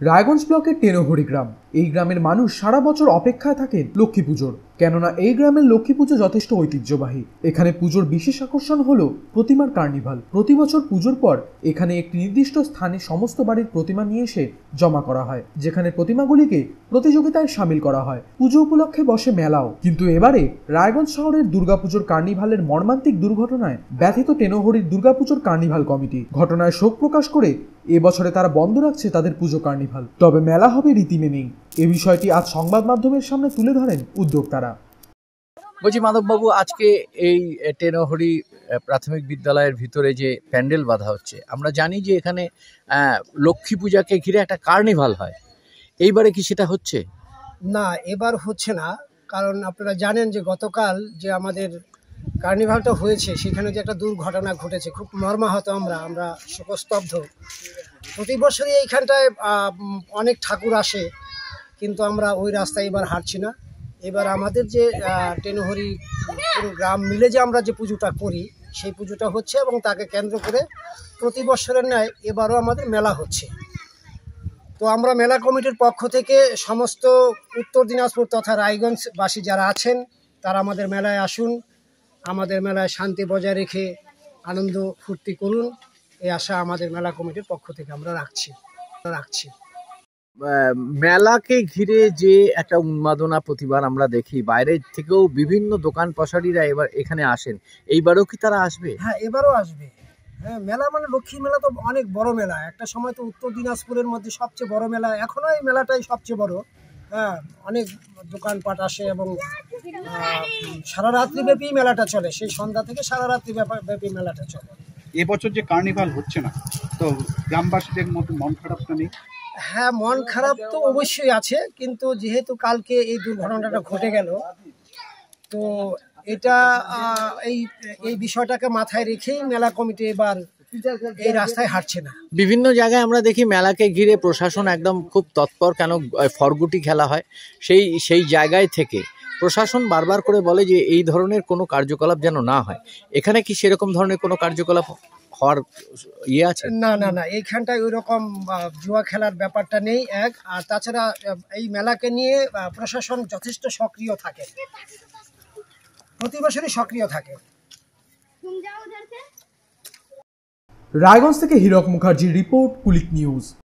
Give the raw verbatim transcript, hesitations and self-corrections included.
রায়গঞ্জ ব্লকের টেনোহরি গ্রাম। এই গ্রামের মানুষ সারা বছর অপেক্ষায় থাকেন লক্ষ্মী পুজোর, কেননা এই গ্রামের লক্ষ্মী পুজো যথেষ্ট ঐতিহ্যবাহী। এখানে পুজোর বিশেষ আকর্ষণ হলো প্রতিমার কার্নিভাল। প্রতি বছর পুজোর পর এখানে একটি নির্দিষ্ট স্থানে সমস্ত বাড়ির প্রতিমা নিয়ে এসে জমা করা হয়, যেখানে প্রতিমাগুলিকে প্রতিযোগিতায় সামিল করা হয়। পুজো উপলক্ষে বসে মেলাও। কিন্তু এবারে রায়গঞ্জ শহরের দুর্গাপুজোর কার্নিভালের মর্মান্তিক দুর্ঘটনায় ব্যথিত টেনোহরির দুর্গাপুজোর কার্নিভাল কমিটি। ঘটনায় শোক প্রকাশ করে এবছরে তারা বন্ধ রাখছে তাদের পুজো কার্নিভাল, তবে মেলা হবে রীতি মেনেই। এ বিষয়টি আজ সংবাদ মাধ্যমের সামনে তুলে ধরেন উদ্যোক্তারা। বলছি মাধববাবু, আজকে এই টেনোহরি প্রাথমিক বিদ্যালয়ের ভিতরে যে প্যান্ডেল বাঁধা হচ্ছে, আমরা জানি যে এখানে লক্ষ্মী পূজাকে ঘিরে একটা কার্নিভাল হয়, এইবারে কি সেটা হচ্ছে? না, এবার হচ্ছে না, কারণ আপনারা জানেন যে গতকাল যে আমাদের কার্নিভালটা হয়েছে সেখানে যে একটা দুর্ঘটনা ঘটেছে, খুব মর্মাহত। আমরা আমরা শোকস্তব্ধ। প্রতি বছরই এইখানটায় অনেক ঠাকুর আসে, কিন্তু আমরা ওই রাস্তায় এবার হাঁটছি না। এবার আমাদের যে টেনোহরি পুরো গ্রাম মিলে যে আমরা যে পুজোটা করি সেই পুজোটা হচ্ছে, এবং তাকে কেন্দ্র করে প্রতি বছরের ন্যায় এবারও আমাদের মেলা হচ্ছে। তো আমরা মেলা কমিটির পক্ষ থেকে সমস্ত উত্তর দিনাজপুর তথা রায়গঞ্জবাসী যারা আছেন তারা আমাদের মেলায় আসুন, আমাদের মেলায় শান্তি বজায় রেখে আনন্দ ফুর্তি করুন, এই আশা আমাদের মেলা কমিটির পক্ষ থেকে আমরা রাখছি রাখছি মেলাকে ঘিরে যে একটা উন্মাদনা প্রতিবার আমরা দেখি, বাইরে থেকেও বিভিন্ন দোকান পশারিরা এবার এখানে আসেন, এইবারও কি তারা আসবে? হ্যাঁ, এবারও আসবে। হ্যাঁ, মেলা মানে লক্ষ্মী মেলা তো অনেক বড় মেলা। একটা সময় তো উত্তর দিনাজপুরের মধ্যে সবচেয়ে বড় মেলা, এখনো এই মেলাটাই সবচেয়ে বড়। হ্যাঁ, অনেক দোকানপাট আসে এবং সারা রাত্রি ব্যাপী মেলাটা চলে। সেই সন্ধ্যা থেকে সারা রাত্রি ব্যাপী মেলাটা চলে। এবছর যে কার্নিভাল হচ্ছে না, তো গ্রামবাসীদের মধ্যে মন খারাপটা নেই? হ্যাঁ, মন খারাপ তো অবশ্যই আছে, কিন্তু যেহেতু কালকে এই দুর্ঘটনাটা ঘটে গেল, তো এটা এই এই বিষয়টাকে মাথায় রেখেই মেলা কমিটি এবার এই রাস্তায় হাঁটছে না। বিভিন্ন জায়গায় আমরা দেখি মেলাকে ঘিরে প্রশাসন একদম খুব তৎপর, কেন ফরগুটি খেলা হয়, সেই সেই জায়গায় থেকে প্রশাসন বারবার করে বলে যে এই ধরনের কোনো কার্যকলাপ যেন না হয়। এখানে কি সেরকম ধরনের কোনো কার্যকলাপ হওয়ার ইয়ে আছে? না না না, এইখানটায় ওই রকম জুয়া খেলার ব্যাপারটা নেই এক। আর তাছাড়া এই মেলাকে নিয়ে প্রশাসন যথেষ্ট সক্রিয় থাকে, প্রতি বছরই সক্রিয় থাকে। রায়গঞ্জ থেকে হীরক মুখার্জির রিপোর্ট, কুলিক নিউজ।